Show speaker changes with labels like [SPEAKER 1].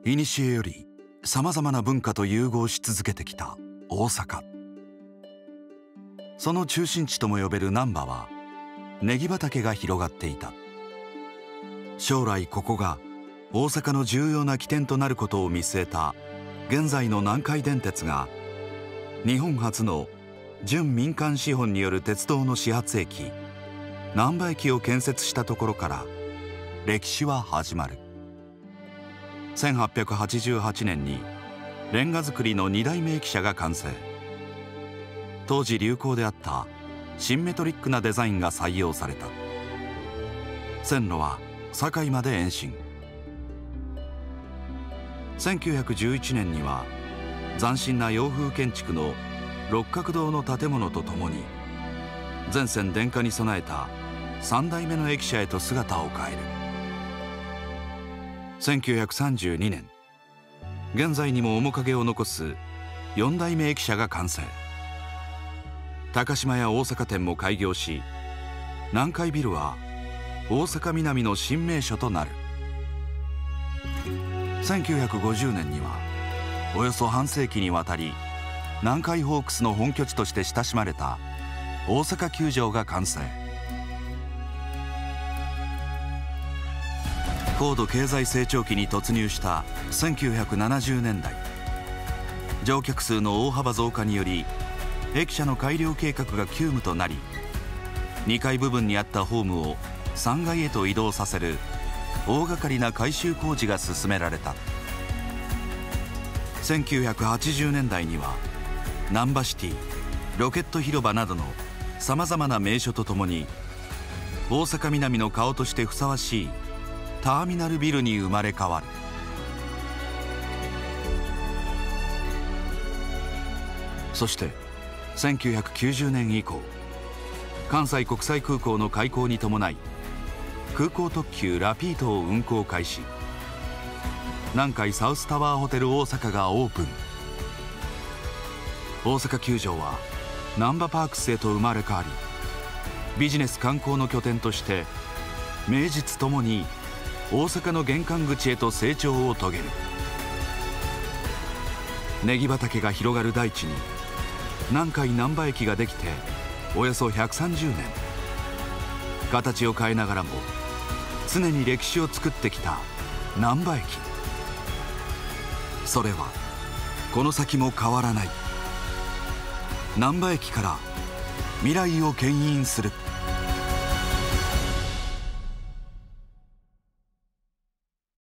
[SPEAKER 1] 古よりさまざまな文化と融合し続けてきた大阪。その中心地とも呼べる難波はネギ畑が広がっていた。将来ここが大阪の重要な起点となることを見据えた現在の南海電鉄が日本初の純民間資本による鉄道の始発駅難波駅を建設したところから歴史は始まる。1888年にレンガ造りの2代目駅舎が完成。当時流行であったシンメトリックなデザインが採用された。線路は堺まで延伸。1911年には斬新な洋風建築の六角堂の建物とともに全線電化に備えた3代目の駅舎へと姿を変える。1932年、現在にも面影を残す4代目駅舎が完成。高島屋大阪店も開業し、南海ビルは大阪ミナミの新名所となる。1950年にはおよそ半世紀にわたり南海ホークスの本拠地として親しまれた大阪球場が完成。高度経済成長期に突入した1970年代、乗客数の大幅増加により駅舎の改良計画が急務となり、2階部分にあったホームを3階へと移動させる大掛かりな改修工事が進められた。1980年代には難波シティ、ロケット広場などのさまざまな名所とともに大阪ミナミの顔としてふさわしいターミナルビルに生まれ変わる。そして1990年以降、関西国際空港の開港に伴い空港特急ラピートを運行開始。南海サウスタワーホテル大阪がオープン。大阪球場は難波パークスへと生まれ変わり、ビジネス観光の拠点として名実ともに大阪の玄関口へと成長を遂げる。ネギ畑が広がる大地に南海難波駅ができておよそ130年。形を変えながらも常に歴史を作ってきた難波駅。それはこの先も変わらない。難波駅から未来を牽引する。